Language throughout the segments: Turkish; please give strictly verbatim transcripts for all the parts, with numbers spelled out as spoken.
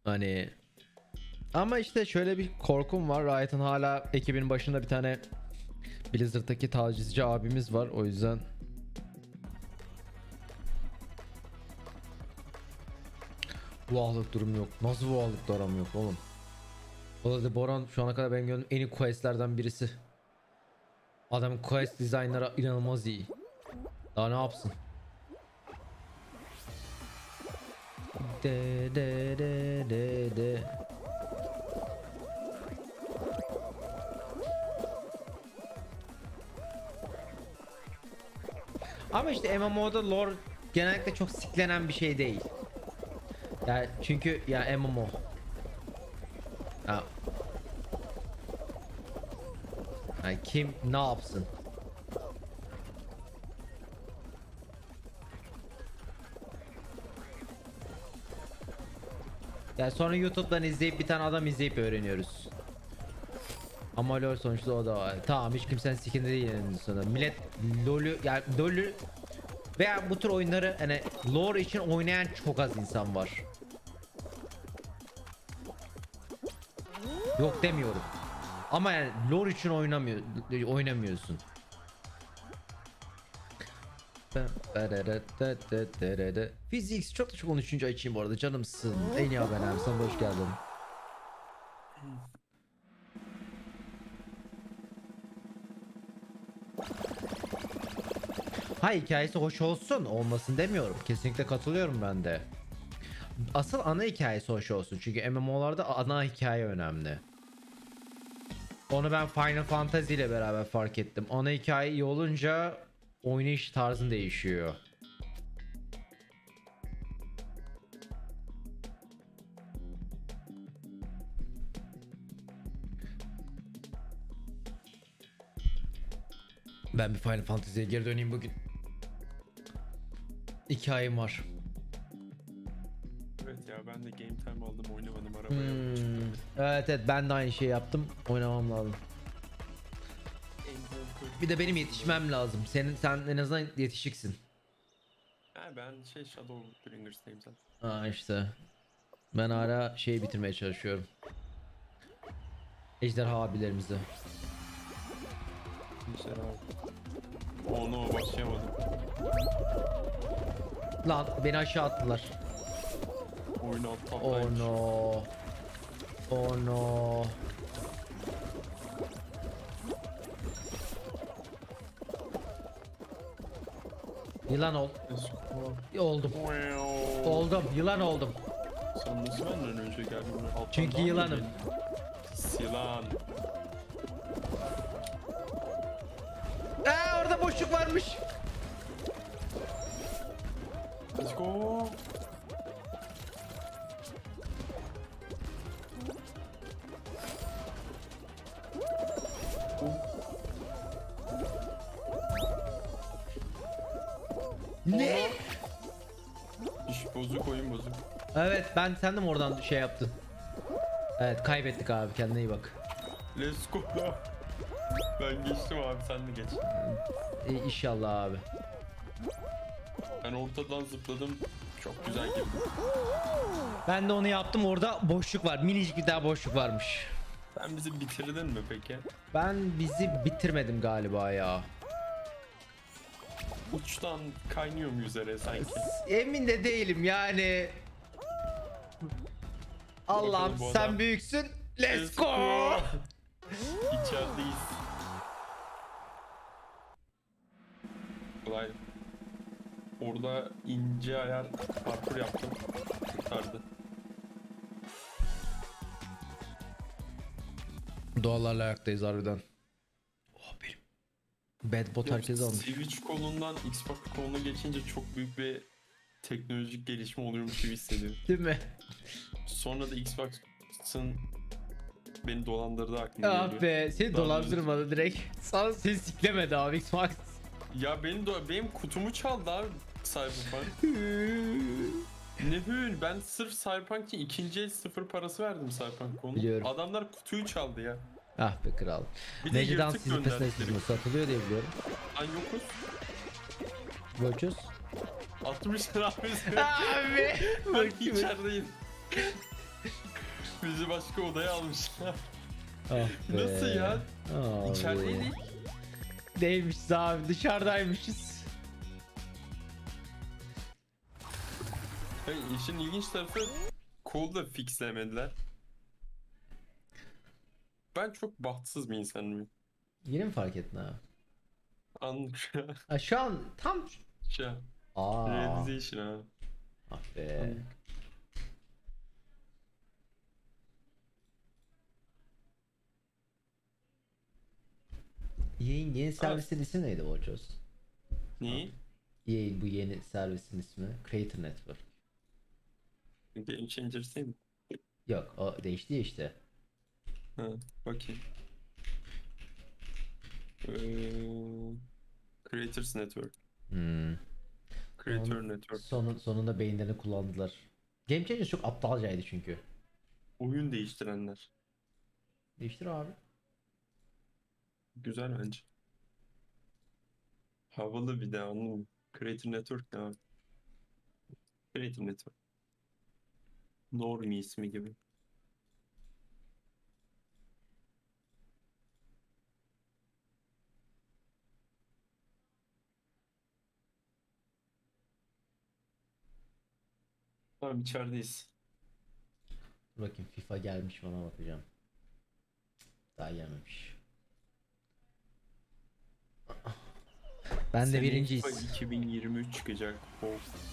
Hani ama işte şöyle bir korkum var. Riot'ın hala ekibin başında bir tane Blizzard'daki tacizci abimiz var. O yüzden vuahlık durum yok. Nasıl vuahlık durum yok oğlum? O da Boran şu ana kadar benim gördüğüm en iyi questlerden birisi. Adamın quest dizaynları inanılmaz iyi. Daha ne yapsın? De de de de de. Ama işte M M O'da lore genellikle çok siklenen bir şey değil. Yani çünkü ya M M O. Ya, yani kim ne yapsın? Yani sonra YouTube'dan izleyip bir tane adam izleyip öğreniyoruz. Ama LoL sonuçta o da var. Tamam hiç kimsenin sikinde değil yani sonra. Millet LoL'ü yani LoL'ü veya bu tür oyunları hani lore için oynayan çok az insan var. Yok demiyorum. Ama yani lore için oynamıyor oynamıyorsun. Physics çok da çok on üçüncü açayım bu arada canımsın. En iyi haber abi, sana hoş geldin. Ha hikayesi hoş olsun olmasın demiyorum. Kesinlikle katılıyorum ben de. Asıl ana hikayesi hoş olsun. Çünkü M M O'larda ana hikaye önemli. Onu ben Final Fantasy ile beraber fark ettim. Ana hikaye iyi olunca oynayış tarzın değişiyor. Ben bir Final Fantasy'ye geri döneyim bugün. Hikayem var. Evet ya ben de game time aldım oynamadım arabaya. Hmm. Evet evet ben de aynı şeyi yaptım. Oynamam lazım. Bir de benim yetişmem lazım. Senin sen en azından yetişiksin. Ha ben şey Shadowbringers'tayım zaten. Aa işte. Ben hala şeyi bitirmeye çalışıyorum. Ejderha abilerimizi. İşte abi. Oh no başlayamadım. Lan beni aşağı attılar. Oyunu alt Oh taptaymış. no. Oh no. Yılan ol. Oldum. Oldum. Yılan oldum. Sen nasıl benden önce geldin? Alttan Çünkü daha mı yılanım. geldin? Pis yılan. Aa orada boşluk varmış. Let's go. Ne? İş bozuk oyun bozuk. Evet ben sen de mi oradan şey yaptın? Evet kaybettik abi, kendine iyi bak. Let's go. Ben geçtim abi sen de geç. İyi, İnşallah abi. Ben ortadan zıpladım. Çok güzel girdim. Ben de onu yaptım, orada boşluk var. Minicik bir daha boşluk varmış. Sen bizi bitirdin mi peki? Ben bizi bitirmedim galiba ya. Uçtan kaynıyor mu üzere sanki? Emin de değilim yani. Allah'ım Bakalım bu sen adam- büyüksün. Let's go. İçerideyiz. Kolay. Orada ince ayar parkur yaptım. Kurtardı. Doğallarla ayaktayız harbiden. Oh benim. Bad bot herkes almış. Switch kolundan Xbox koluna geçince çok büyük bir teknolojik gelişme oluyormuş gibi hissediyorum. Değil mi? Sonra da Xbox'ın beni dolandırdığı aklıma Ah geliyor. be seni Daha dolandırmadı direkt. Sana seni siklemedi abi Xbox. Ya benim do- benim kutumu çaldı abi Cyberpunk. Ne hün ben sırf Cyberpunk için ikinci el sıfır parası verdim Cyberpunk koluna. Biliyorum. Adamlar kutuyu çaldı ya. Ah be kral. Bir de Necdan yırtık sizin gönderdi. pesnesiniz satılıyor diye biliyorum. Lan yokuz. Görüşürüz. altmış lira abi. Abi. Ben içerideyim. Bizi başka odaya almışlar. Ah be. Nasıl ya? Abi. İçerideydik. Değilmişiz abi, dışarıdaymışız. Hayır, işin ilginç tarafı kolu da fixlemediler. Ben çok bahtsız bir insanım. Yine mi fark ettin abi? Anlık şu an. Ha, şu an tam... Şu an. Aa. Realization ha. Ah be. Yeni, yeni servisin ismi neydi Vochos? Neyi? Yeni, bu yeni servisin ismi Creator Network. Game Changer değil mi? Yok, o değişti ya işte. Ha, bakayım. Ee, Creators Network. Hmm. Creator Onun Network. Sonun, sonunda beyinlerini kullandılar. Game Changer çok aptalcaydı çünkü. Oyun değiştirenler. Değiştir abi. Güzel bence. Havalı bir de anladın mı? Creator Network ne abi? Creator Network. Normie ismi gibi. Tamam içerideyiz. Dur bakayım, FIFA gelmiş, bana bakacağım. Daha gelmemiş. Ben de Seneye birinciyiz. FIFA iki bin yirmi üç çıkacak. Oh.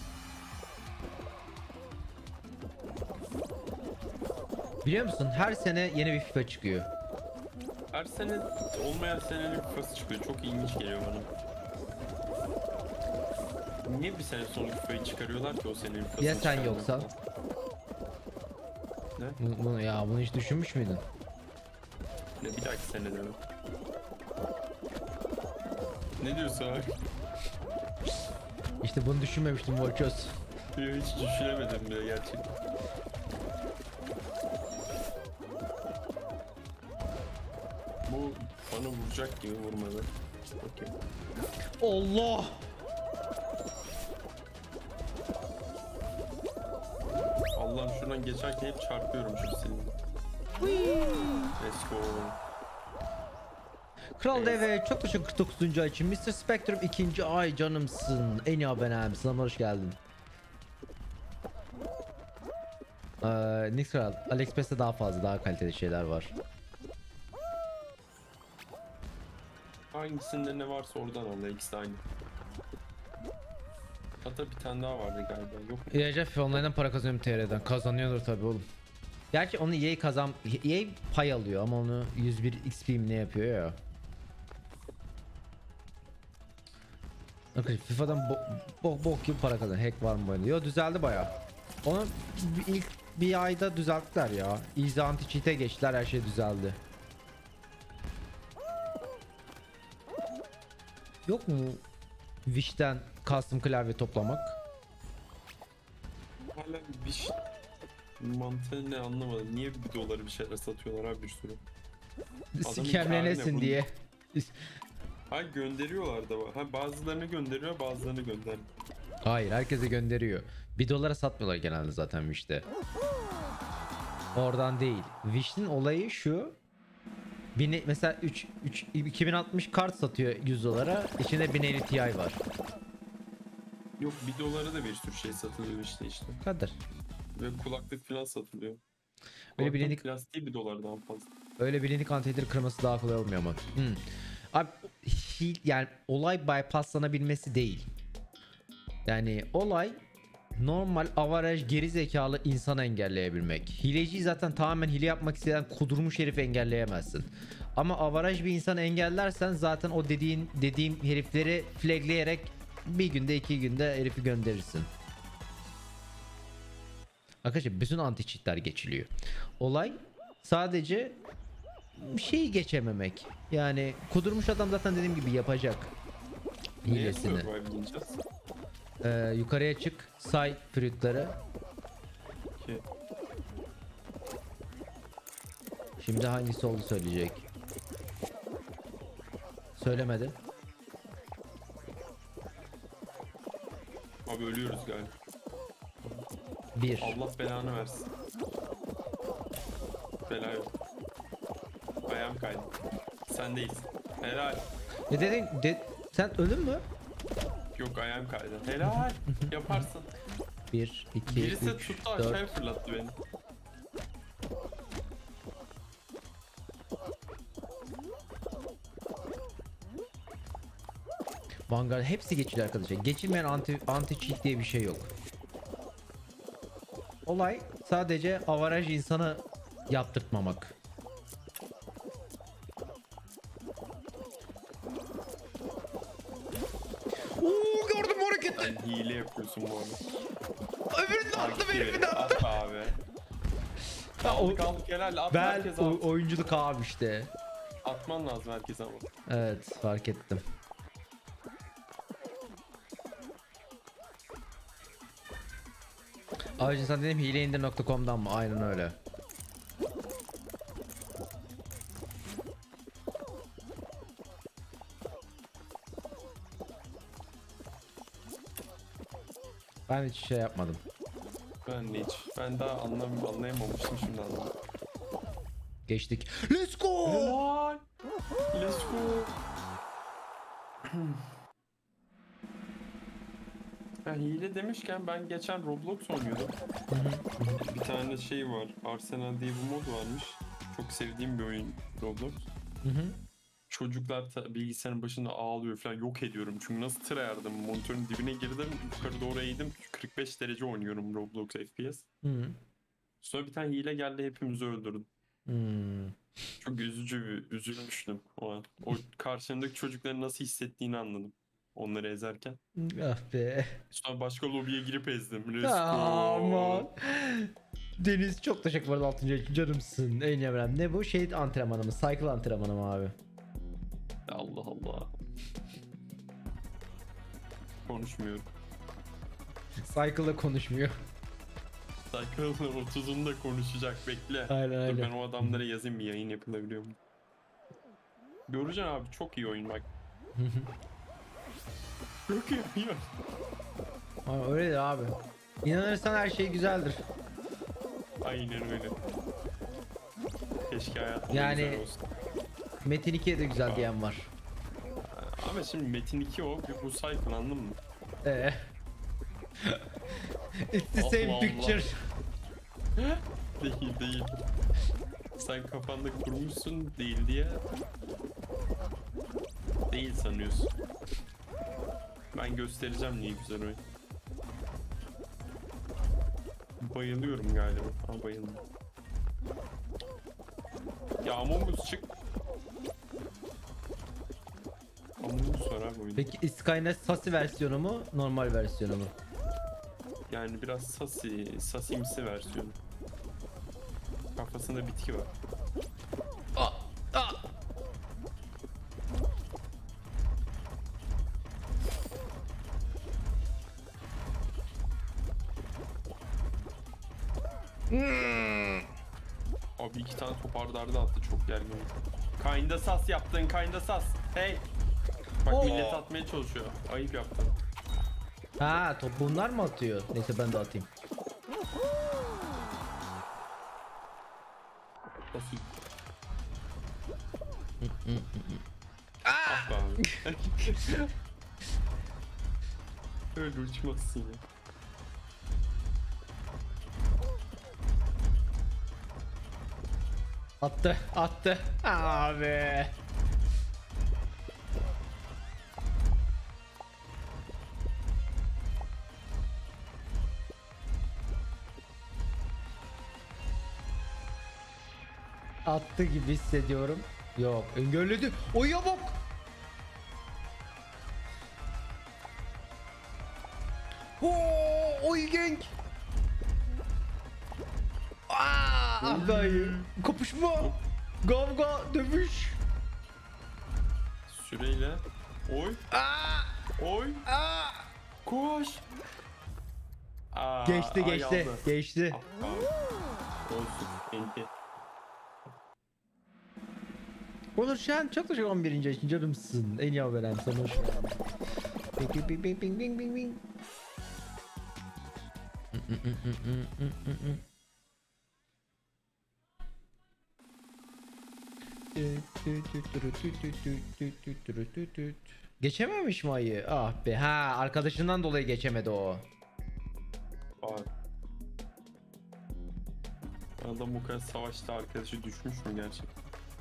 Biliyor musun, her sene yeni bir FIFA çıkıyor. Her sene olmayan senenin FIFA'sı çıkıyor. Çok ilginç geliyor bana. Niye bir sene sonra FIFA'yı çıkarıyorlar ki o senenin FIFA'sını Ya sen çıkarmıyorlar? yoksan? Ne? Bu, bunu, ya bunu hiç düşünmüş müydün? Ne bir dahaki sene de mi? Ne diyorsun abi? İşte bunu düşünmemiştim Vochos. Yo, hiç düşünemedim bile gerçekten. Bu bana vuracak gibi vurmadı. Okey. Allah! Allah'ım şuradan geçerken hep çarpıyorum şu silinde. Let's go. Kral Evet. Deve çok teşekkür kırk dokuzuncu ay için. mister Spectrum ikinci ay canımsın. En iyi abonem. Sana hoş geldin. Ee, Nix Kral. AliExpress'te daha fazla, daha kaliteli şeyler var. Hangisinde ne varsa oradan al. İkisi de aynı. Hatta bir tane daha vardı galiba. Yok mu? İyice FIFA Online'dan para kazanıyorum T R'den. Kazanıyordur tabi oğlum. Gerçi onu E A kazan... E A pay alıyor ama onu yüz bir X P mi ne yapıyor ya. Bakın FIFA'dan bok bo bok gibi para kazanıyor. Hack var mı böyle? Yo, düzeldi baya. Onu bir- ilk bir ayda düzelttiler ya. Easy anti cheat'e geçtiler, her şey düzeldi. Yok mu Wish'ten custom klavye toplamak? Hala bir şey... Mantığı ne anlamadım. Niye bir doları bir şeyler satıyorlar abi bir sürü? Adamın Sikemlenesin hikârine diye. Ha gönderiyorlar da. Ha bazılarını gönderiyor bazılarını gönder. Hayır, herkese gönderiyor. Bir dolara satmıyorlar genelde zaten Wish'te. Oradan değil. Wish'in olayı şu. Bin, mesela üç, üç, iki bin altmış kart satıyor yüz dolara. İçinde bin elli Ti var. Yok bir dolara da bir sürü şey satılıyor işte işte. Kadar. Ve kulaklık falan satılıyor. Öyle Kulaklık bilindik- plastiği bir dolardan fazla. Öyle bilindik antidir kırması daha kolay olmuyor ama. Hmm. Abi hi- yani olay bypasslanabilmesi değil. Yani olay normal avaraj geri zekalı insanı engelleyebilmek. Hileciyi zaten tamamen hile yapmak isteyen kudurmuş herifi engelleyemezsin. Ama avaraj bir insanı engellersen zaten o dediğin dediğim herifleri flagleyerek bir günde iki günde herifi gönderirsin. Arkadaşlar bütün anti cheat'ler geçiliyor. Olay sadece şeyi geçememek. Yani kudurmuş adam zaten dediğim gibi yapacak Neye hilesini. survival diyeceğiz? Ee, yukarıya çık, say fruitları. Ki Şimdi hangisi oldu söyleyecek. Söylemedi. abi ölüyoruz galiba. Bir. Allah belanı versin. Bela yok. Ayağım kaydı. Sendeyiz. Helal. Ne dedin? De sen öldün mü? Yok ayağım kaydı. Helal. Yaparsın. bir, iki, Birisi üç, tuttu aşağıya dört. fırlattı beni. Vanguard hepsi geçilir arkadaşlar. Geçilmeyen anti anti cheat diye bir şey yok. Olay sadece avaraj insanı yaptırtmamak. Oo, gördüm o hareketi. Sen hile yapıyorsun bu arada. Öbürünü de attım, Takip herifi de et, attım. At abi. Ya, o- Kaldık kaldık helal. At Ben herkese o- at. oyunculuk abi işte. Atman lazım herkese ama. Evet, fark ettim. Ayrıca insan dedim hileindir nokta com'dan mı? Aynen öyle. Ben hiç şey yapmadım. Ben de hiç. Ben daha anlam anlayamamıştım şimdi anladım. Geçtik. Let's go. Helal. Let's go. Ya hile demişken ben geçen Roblox oynuyordum. Bir tane şey var. Arsenal diye bir mod varmış. Çok sevdiğim bir oyun Roblox. Hı hı. Çocuklar ta- bilgisayarın başında ağlıyor falan, yok ediyorum. Çünkü nasıl tryhard'ım, monitörün dibine girdim, yukarı doğru eğdim, kırk beş derece oynuyorum Roblox F P S. Hı hı. Sonra bir tane hile geldi, hepimizi öldürdü. Hmm. Çok üzücü, bir- üzülmüştüm o an. O karşımdaki çocukların nasıl hissettiğini anladım. Onları ezerken. Ah be. Sonra başka lobiye girip ezdim. Let's go. Aman. Deniz çok teşekkür ederim altıncı canımsın. En yavrum. Ne bu? Şey antrenmanı mı? Cycle antrenmanı mı abi? Allah Allah. Konuşmuyorum. Cycle'la konuşmuyor. Cycle'ın otuzunda konuşacak, bekle. Aynen Dur öyle. ben o adamlara yazayım, bir yayın yapılabiliyor mu? Göreceksin abi, çok iyi oyun bak. Çok iyi oyun. Ama öyledir abi. İnanırsan her şey güzeldir. Aynen öyle. Keşke hayatım Yani- güzel olsun. Metin ikiye de güzel diyen var. Ama şimdi Metin iki o, bir bu Cycle, anladın mı? Ee. It's the Allah same Allah. picture. Değil değil. Sen kafanda kurmuşsun değil diye. Değil sanıyorsun. Ben göstereceğim niye güzel oyun. Bayılıyorum galiba. Ha, bayıldım. Ya Among Us çık. Among Us var abi oyunda. Peki Skynet Sassy versiyonu mu? Normal versiyonu mu? Yani biraz sasi, sasimsi versiyonu. Kafasında bitki var. Ah, ah. Hmm. Abi iki tane top arda arda attı, çok gergin. Kinda sas yaptın, kinda sas. Hey. Bak Oo. millet atmaya çalışıyor. Ayıp yaptın. Ha, top bunlar mı atıyor? Neyse ben de atayım. Nasıl? Ah be abi. Öyle uçmazsın ya. Attı, attı. Abi. Attı gibi hissediyorum. Yok, engelledi. Oya bak. Oo, oy genk. Aa, dayı. Kapışma. Kavga, dövüş. Süreyle. Oy. Aa, Oy. aa. Koş. Aa, Geçti, ay geçti, aldı. geçti. Ah, abi. Olsun. Enti. Onur Şen çok teşekkür on birinci için canımsın. En iyi veren sana hoş geldin. Bing bing bing bing bing bing bing. Geçememiş mi ayı? Ah be. Ha, arkadaşından dolayı geçemedi o. Aa. Adam bu kadar savaşta arkadaşı düşmüş mü gerçekten?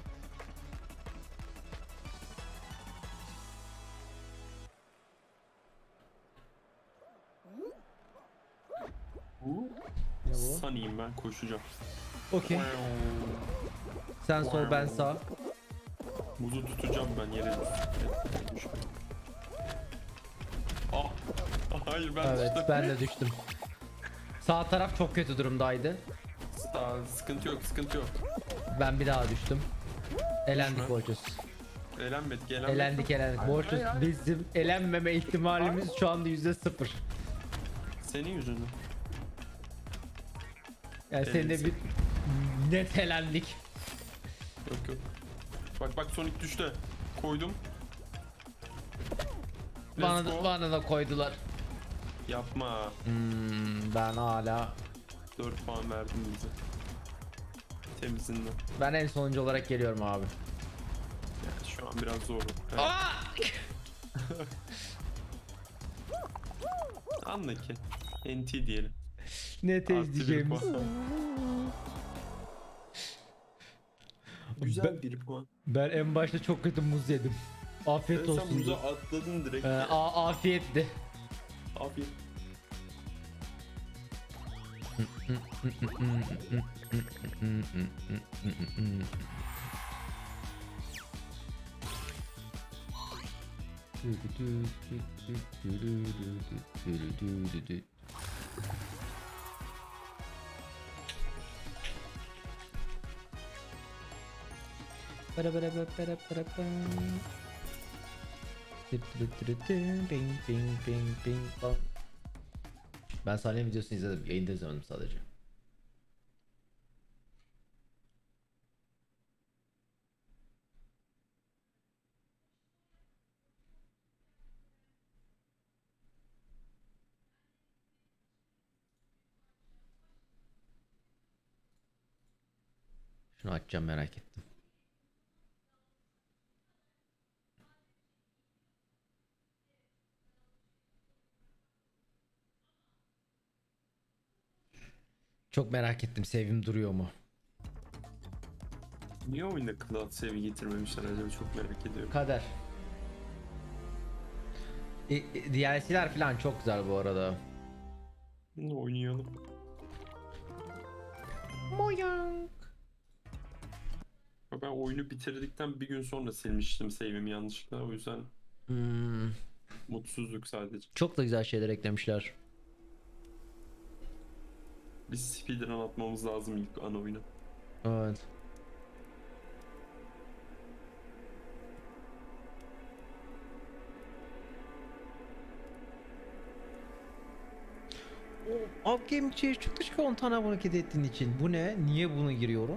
Ne bu? Saniyim ben koşacağım. Okey. Sen sol, ben sağ. Muzu tutacağım ben yere düştüm. Ah. Hayır ben Evet, düştüm. ben de düştüm. Sağ taraf çok kötü durumdaydı. Sağ, sıkıntı yok sıkıntı yok. Ben bir daha düştüm. Elendik Düşme. Borcus. Elenmedik elenmedik. Elendik elendik. Hayır, Borcus, hayır, hayır. bizim elenmeme ihtimalimiz şu anda yüzde sıfır. Senin yüzünden. Yani senin de bir Elensin. net elendik. Yok yok. Bak bak Sonic düştü. Koydum. Let's Bana da, go. bana da koydular. Yapma. Hmm, ben hala dört puan verdim bize. Temizinden. ben en sonuncu olarak geliyorum abi. Yani şu an biraz zor. Evet. Aa! Anla ki. N T diyelim. Ne Artı bir izleyeceğimiz. puan. Güzel bir puan. Ben en başta çok kötü muz yedim. Afiyet Sen olsun. buza atladın direkt. Ee, a- afiyetti. Abi. Para para para para para para. Bing bing bing bing bong. Ben sahne videosunu izledim. Yayında izlemedim sadece. Şunu açacağım, merak ettim. Çok merak ettim, sevim duruyor mu? Niye oyunda Cloud Save'i getirmemişler acaba, çok merak ediyorum. Kader. E, e, D L C'ler falan çok güzel bu arada. Ne oynayalım. Moyank. Ben oyunu bitirdikten bir gün sonra silmiştim save'imi yanlışlıkla, o yüzden Hmm, mutsuzluk sadece. çok da güzel şeyler eklemişler. Biz speedrun atmamız lazım ilk ana oyuna. Evet. Abi game içeri çıktı ki on tane abone ettiğin için. Bu ne? Niye bunu giriyorum?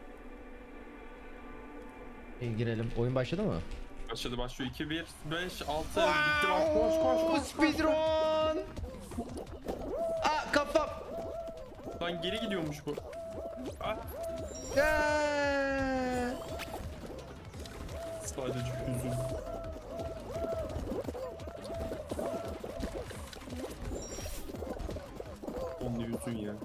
E, girelim. Oyun başladı mı? Başladı başlıyor. iki bir beş altı bitti bak, koş koş koş. Speedrun! Aa, kafam! Lan geri gidiyormuş bu. Ah, Eee! sadece hüzün. Onun yüzün ya.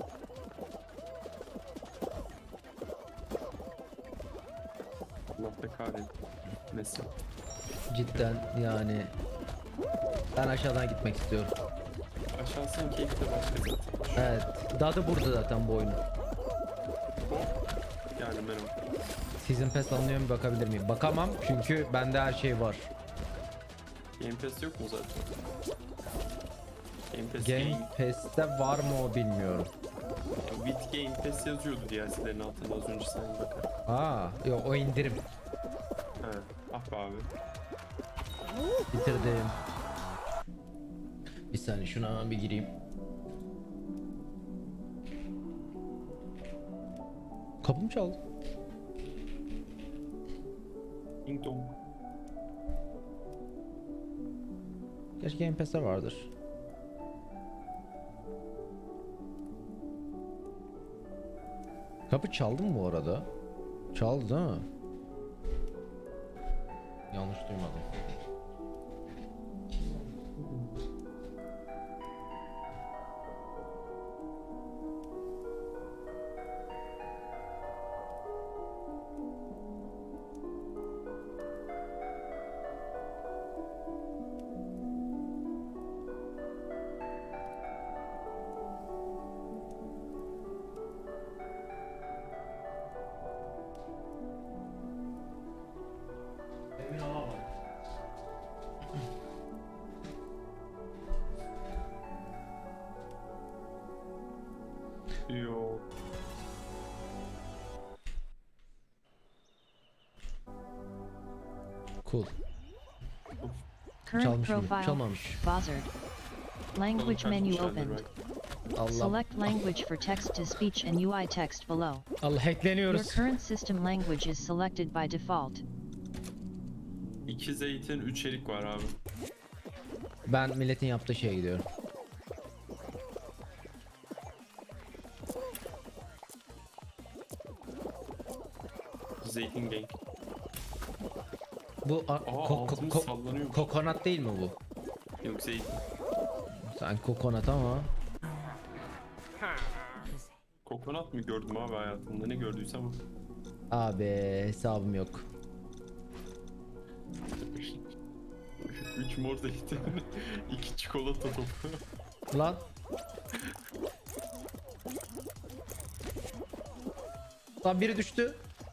Allah be kahretmesin. Cidden yani. Ben aşağıdan gitmek istiyorum. Aşağısının keyfi de başka zaten. Evet. Daha da burada zaten bu oyun. Hop. Yani merhaba. Season Pass alınıyor mu, bakabilir miyim? Bakamam çünkü bende her şey var. Game Pass yok mu zaten? Game Pass Game Pass'te var mı o bilmiyorum. With Game Pass yazıyordu D L C'lerin altında, az önce sen bakar. Aa, yok o indirim. He. Ah be abi. Bitirdim. Bir saniye şuna hemen bir gireyim. Kapım çaldı. Ding dong. Gerçi Game Pass'te vardır. Kapı çaldı mı bu arada? Çaldı değil mi? Yanlış duymadım. Emin olamadım. Yok. Cool. Current Çalmış mı? profile. Çalmamış. Buzzard. Language menu opened. Allah. Select language for text to speech and U I text below. Allah Your hackleniyoruz. current system language is selected by default. İki zeytin, üç erik var abi. Ben milletin yaptığı şeye gidiyorum. Zeytin gang. Bu a- Aa, ko- ko- altımız ko- sallanıyor. kokonat değil mi bu? Yok zeytin. Sen kokonat ama. Kokonat mı gördüm abi hayatımda? Ne gördüysem o. Abi hesabım yok. Üç mor zeytin, iki çikolata topu. Lan. Lan biri düştü.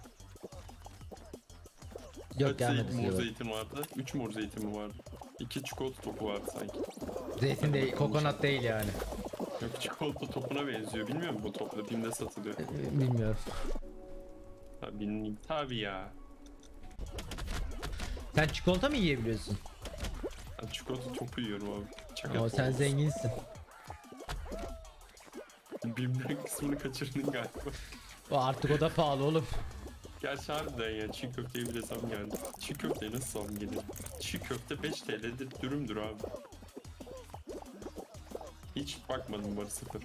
Yok Kaç gelmedi zeytin, mor size. zeytin vardı? Üç mor zeytin mi vardı? İki çikolata topu vardı sanki. Zeytin değil, kokonat değil yani. Yok çikolata topuna benziyor. Bilmiyor musun bu topla Bim'de satılıyor? Ee, Bilmiyorum. Ha, bilmiyorum. Tabii ya. Sen çikolata mı yiyebiliyorsun? Ben çikolata topu yiyorum abi. Çakal Ama sen topu. zenginsin. Bim'den kısmını kaçırdın galiba. O artık o da pahalı oğlum. Gerçi harbiden ya çiğ köfteye bile zam geldi. Çiğ köfteye nasıl zam gelir? Çiğ köfte beş T L'dir dürümdür abi. Hiç bakmadım bari sıfır.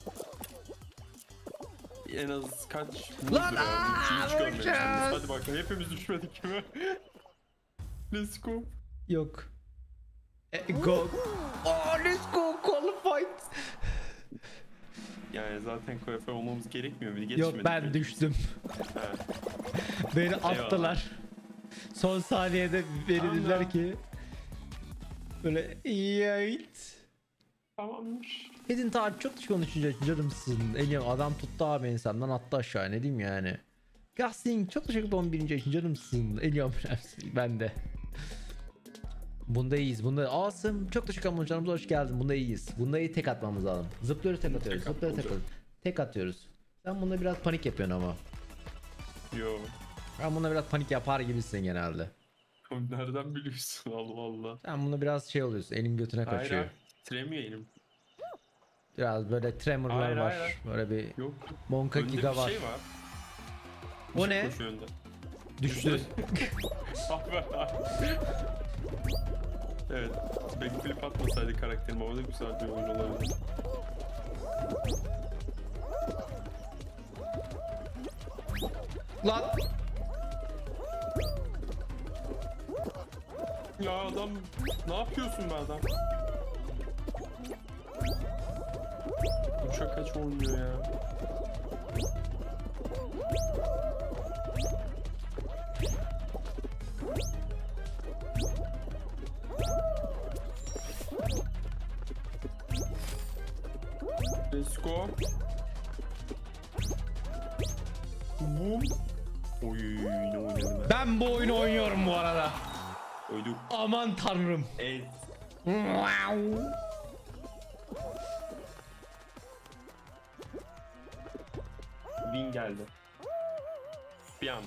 En az kaç muzdur Lan, abi? aa, Hiç görmemiştiniz. vuracağız. Hadi bakalım hepimiz düşmedik mi? Let's go. Yok. E, go. Oh, let's go qualified. Yani zaten kuaför olmamız gerekmiyor mu? Geçmedik Yok ben mi? düştüm. Ha. Beni attılar. Son saniyede verildiler Allah. ki. Böyle yayt. Tamammış. Edin tarih çok dışı konuşunca canımsın. Elim adam tuttu abi insandan attı aşağı ne diyeyim yani. Gasling çok teşekkür ederim on birinci yaşın canımsın. Eliyorum ben de. Bunda iyiyiz. Bunda awesome. Çok teşekkür ederim canımıza hoş geldin. Bunda iyiyiz. Bunda iyi tek atmamız lazım. Zıplıyoruz tek atıyoruz. Tek Zıplıyoruz tek atmamız atıyoruz. Tek atıyoruz. Sen bunda biraz panik yapıyorsun ama. Yo. Ben bunda biraz panik yapar gibisin genelde. Nereden biliyorsun Allah Allah. Sen bunda biraz şey oluyorsun. Elin götüne Hayır kaçıyor. hayır. Titremiyor elim. Biraz böyle tremorlar Hayır, var. hayır, hayır. Böyle bir Yok. Monka Önde giga bir var. şey var. O Işık ne? koşuyor önde. Düştü. Evet. Backflip atmasaydı karakterim ama da güzel bir oyun olabilir. Lan. Ya adam ne yapıyorsun be adam? Uçak kaç oynuyor ya? Let's go. Boom. Oy ne oynadım ben. Ben bu oyunu oynuyorum bu arada. Oyduk. Aman tanrım. Evet. Wow. Win geldi. Bir anda.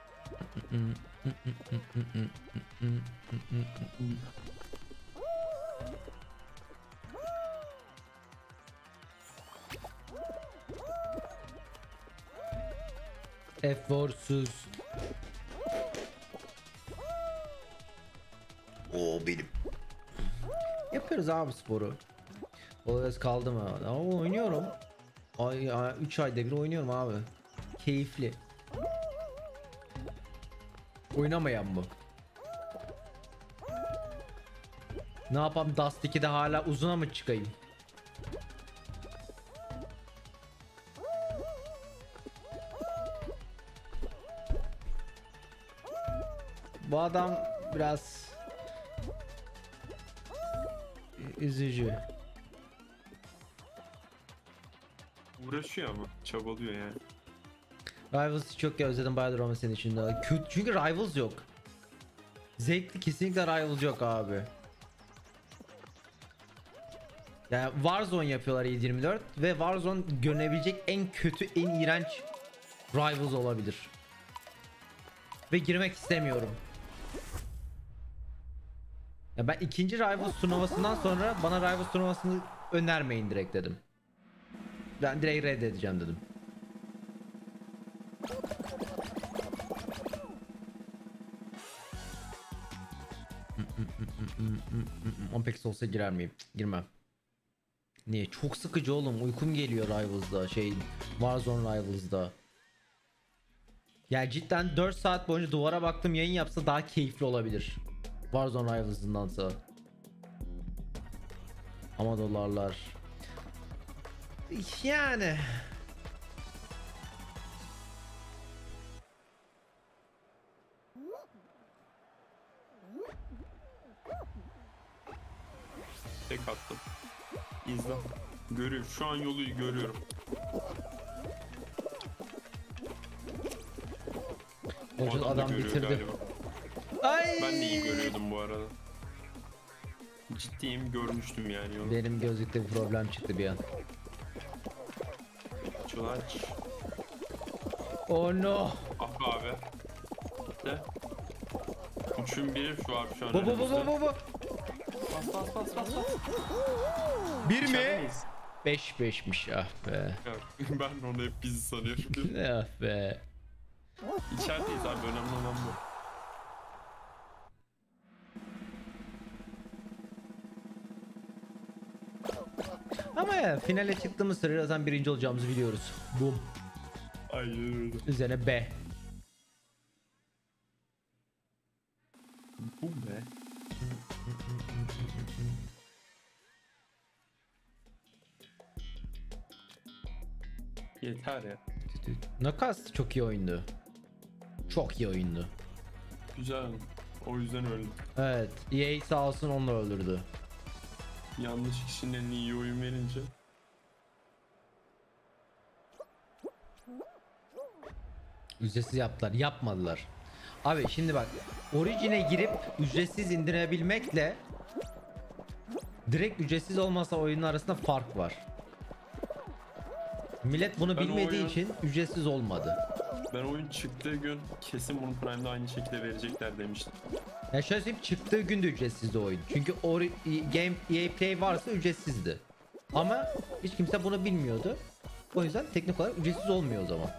Eforsuz. O benim. Yapıyoruz abi sporu. Olası kaldı mı? Ama oynuyorum. Ay, üç ayda bir oynuyorum abi. Keyifli. Oynamayan mı? Ne yapayım, Dust ikide hala uzuna mı çıkayım? Bu adam biraz üzücü. Uğraşıyor ama çabalıyor yani. Rivals'ı çok ya özledim, bayağıdır ama senin için de. Kötü çünkü Rivals yok. Zevkli kesinlikle Rivals yok abi. Yani Warzone yapıyorlar yedi yirmi dört ve Warzone görünebilecek en kötü, en iğrenç Rivals olabilir. Ve girmek istemiyorum. Ya ben ikinci Rivals turnuvasından sonra bana Rivals turnuvasını önermeyin direkt dedim. Ben direkt reddedeceğim dedim. on pek olsa girer miyim? Girmem. Niye? Çok sıkıcı oğlum. Uykum geliyor Rivals'da. Şey, Warzone Rivals'da. Yani cidden dört saat boyunca duvara baktım, yayın yapsa daha keyifli olabilir. Warzone Rivals'ındansa. Ama dolarlar. Yani. Tek attım. İzle. Görüyorum. Şu an yolu görüyorum. O O da adam görüyor bitirdi. galiba. Ay. Ben de iyi görüyordum bu arada. Ciddiyim, görmüştüm yani yolu. Benim gözlükte bir problem çıktı bir an. Çulaç. Oh no. Ah abi. De. Üçün biri şu abi şu an. Bu bu bu önümüzde. bu bu bu. Bas bas bas bas bas. Bir İçeride mi? miyiz? Beş beşmiş, ah be. Ya, ben onu hep bizi sanıyorum. Ah be. İçerideyiz abi, önemli olan bu. Ama ya finale çıktığımız sırada zaten birinci olacağımızı biliyoruz. Boom. Aynen öyle. Üzerine B. Bu ne? Yeter ya. Nakas çok iyi oyundu. Çok iyi oyundu. Güzel. O yüzden öldüm. Evet. E A sağ olsun onu da öldürdü. Yanlış kişinin eline iyi oyun verince. Ücretsiz yaptılar. Yapmadılar. Abi şimdi bak. Origin'e girip ücretsiz indirebilmekle direkt ücretsiz olmasa oyunun arasında fark var. Millet bunu Ben bilmediği oyun- için ücretsiz olmadı. Ben oyun çıktığı gün kesin bunu Prime'da aynı şekilde verecekler demiştim. Ya şöyle söyleyeyim, çıktığı gün de ücretsizdi oyun. Çünkü ori, game E A Play varsa ücretsizdi. Ama hiç kimse bunu bilmiyordu. O yüzden teknik olarak ücretsiz olmuyor o zaman.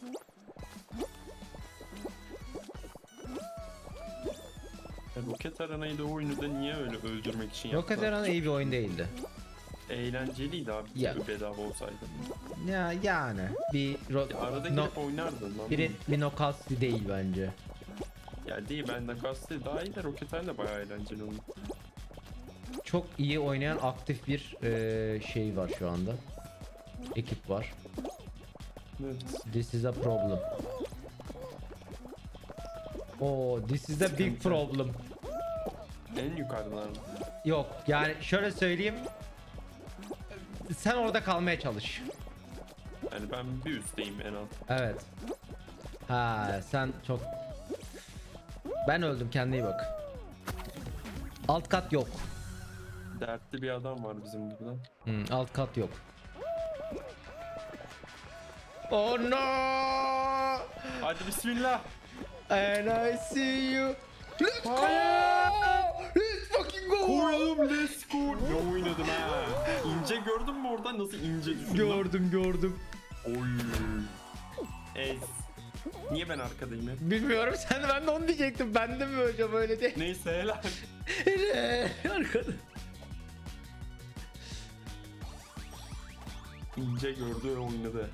Ya Rocket Arena'yı da o oyunu da niye öyle öldürmek için Rocket yaptılar? Arena iyi bir oyun değildi. Eğlenceliydi abi, Ya. bedava olsaydı. Ya yani bir ro- Ya arada no- girip oynardın lan. bir, bir knockout değil bence. Ya değil, ben de kastı daha iyi de Rocket Arena bayağı eğlenceli oyun. Çok iyi oynayan aktif bir eee, şey var şu anda. Ekip var. Evet. This is a problem. Oh, this is a big Sıkıntı. problem. En yukarıdan mı? Yok yani şöyle söyleyeyim. Sen orada kalmaya çalış. Yani ben bir üstteyim en alt. Evet. Ha sen çok. Ben öldüm, kendine iyi bak. Alt kat yok. Dertli bir adam var bizim burada. Hmm, alt kat yok. Oh no! Hadi bismillah. And I see you. Let's go! Let's fucking go! Koyalım, let's go. Ne oynadım ha. İnce gördün mü orada nasıl ince düşündüm? Gördüm gördüm. Oy. Ez. Niye ben arkadayım hep? Bilmiyorum, sen de, ben de onu diyecektim. Ben de mi hocam öyle değil. Neyse helal. Arkada. İnce gördü ve oynadı.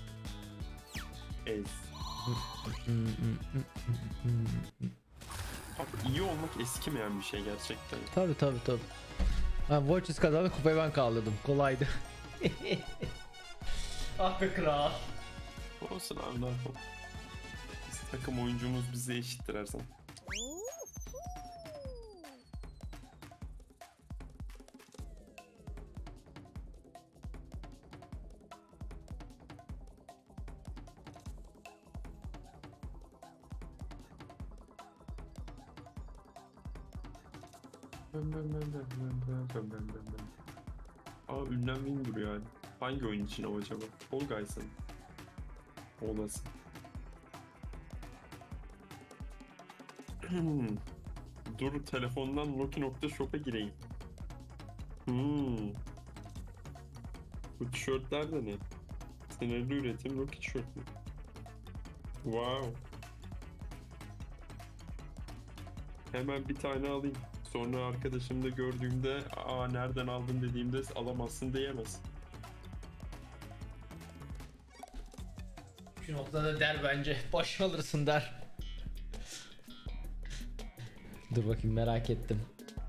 Ez. Abi iyi olmak eskimeyen bir şey gerçekten. Tabi tabi tabi. Ha, Watches kadar da kupayı ben kaldırdım. Kolaydı. Ah be kral. Olsun abi ne yapalım. Biz takım oyuncumuz bize eşittir her zaman. Aa ünlem win duruyor yani. Hangi oyun için o acaba? Fall Guys'ın. Olasın. Dur telefondan Loki.shop'a gireyim. Hmm. Bu tişörtler de ne? Sınırlı üretim Loki tişört mü? Wow. Hemen bir tane alayım. Sonra arkadaşım da gördüğümde aa nereden aldın dediğimde alamazsın diyemez. Şu noktada der bence. Boş alırsın der. Dur bakayım merak ettim.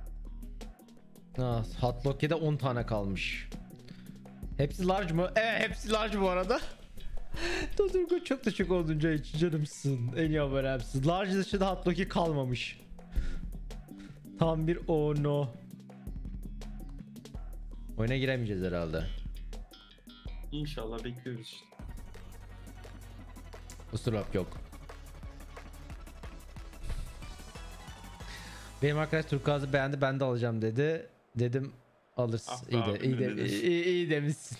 Ha, Hot Lockie'de on tane kalmış. Hepsi large mı? Evet hepsi large bu arada. Dodurgo çok teşekkür olunca için canımsın. En iyi abonemsin. Large dışında Hot Locky kalmamış. Tam bir oh no. Oyuna giremeyeceğiz herhalde. İnşallah bekliyoruz. Usurlap yok. Benim arkadaş turkuazı beğendi ben de alacağım dedi. Dedim alırsın. Ah be iyi de abi, iyi de ne dedin? iyi, iyi demişsin.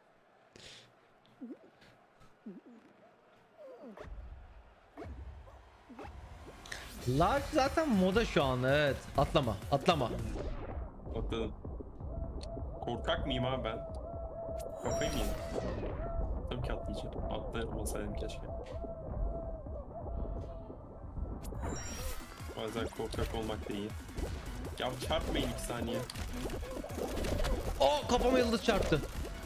Large zaten moda şu an evet. Atlama atlama. Atladım. Korkak mıyım abi ben? Kafayı mı yedim? Tabii ki atlayacağım. Atlayamasaydım keşke. Bazen korkak olmak da iyi. Ya çarpmayın iki saniye. Oh kafama yıldız çarptı.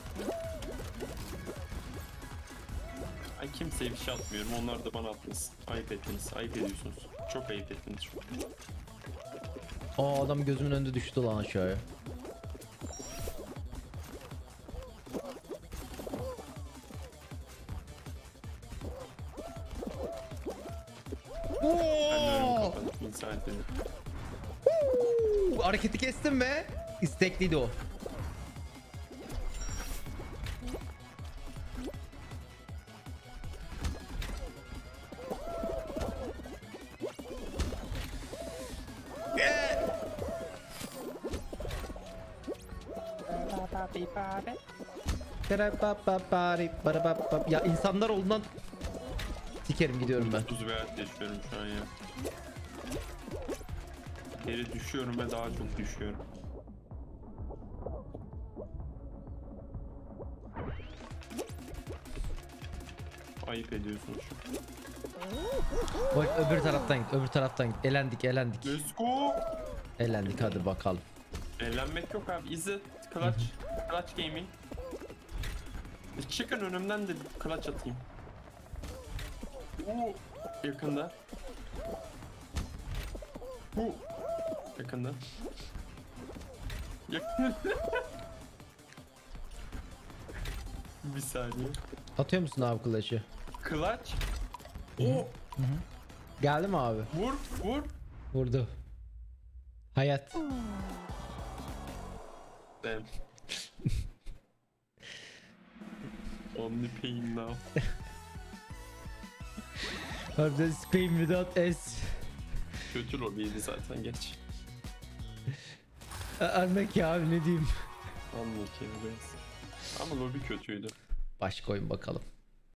Ay kimseye bir şey atmıyorum. Onlar da bana atmasın. Ayıp ettiniz. Ayıp ediyorsunuz. Çok ayıp ettiniz. Çok. Aa adam gözümün önünde düştü lan aşağıya. Ben de önümü Oo! kapattım. İnsan edin. Uuu, hareketi kestim be. İstekliydi o. Ya insanlar olduğundan sikerim gidiyorum ben. Tuz ve hayat yaşıyorum şu an ya. Geri düşüyorum ve daha çok düşüyorum. Ayıp ediyorsunuz şu an. Bak öbür taraftan git, öbür taraftan git. Elendik, elendik. Let's go! Elendik hadi bakalım. Eğlenmek yok abi. İzle. Clutch. Clutch Gaming. Çıkın önümden de clutch atayım. Oo, yakında. Bu yakında. Yakında. Bir saniye. Atıyor musun abi kılıcı? Clutch. O Geldi mi abi? vur vur. Vurdu. Hayat. Damn. Only pain now. Harbiden Spain without S. Kötü lobiydi zaten geç. Örnek ya abi ne diyeyim. Anlatayım biraz. Ama lobi kötüydü. Başka oyun bakalım.